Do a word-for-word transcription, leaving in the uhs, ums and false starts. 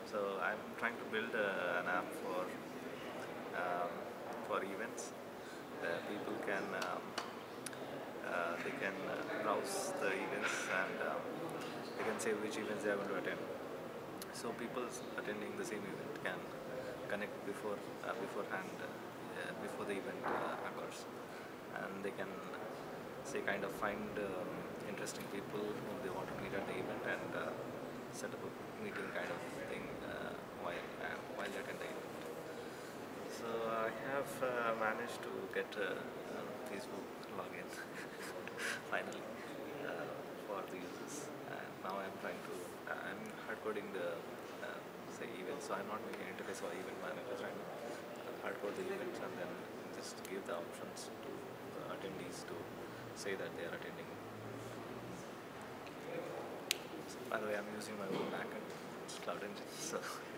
So I'm trying to build uh, an app for um, for events where people can um, uh, they can uh, browse the events and um, they can say which events they are going to attend. So people attending the same event can connect before uh, beforehand uh, uh, before the event uh, occurs, and they can say kind of find um, interesting people whom they want to meet at the event and uh, set up a meeting kind of thing uh, while uh, while they attend the event. So I have uh, managed to get a, a Facebook login finally uh, for the users, and now I'm trying to uh, I'm hard coding the uh, say events. So I'm not making an interface for event managers right now. I'll hard code the events and then just give the options to the attendees to say that they are attending. So, by the way, I'm using my own backend, it's Cloud Engine. So